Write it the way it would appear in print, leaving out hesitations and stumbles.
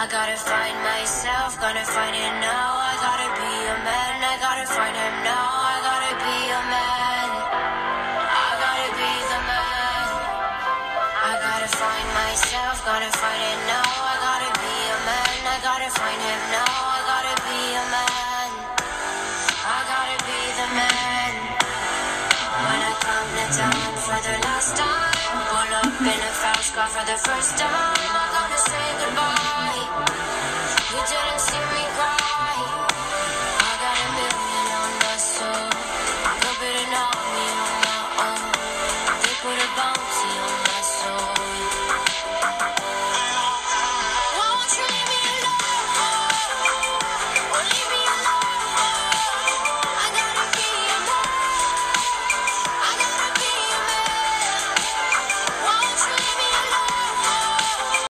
I gotta find myself, gonna find it now. I gotta be a man, I gotta find him now. I gotta be a man, I gotta be the man. I gotta find myself, gotta find it now. I gotta be a man, I gotta find him now. I gotta be a man, I gotta be the man. When I come to town for the last time, pull up in a fast car for the first time.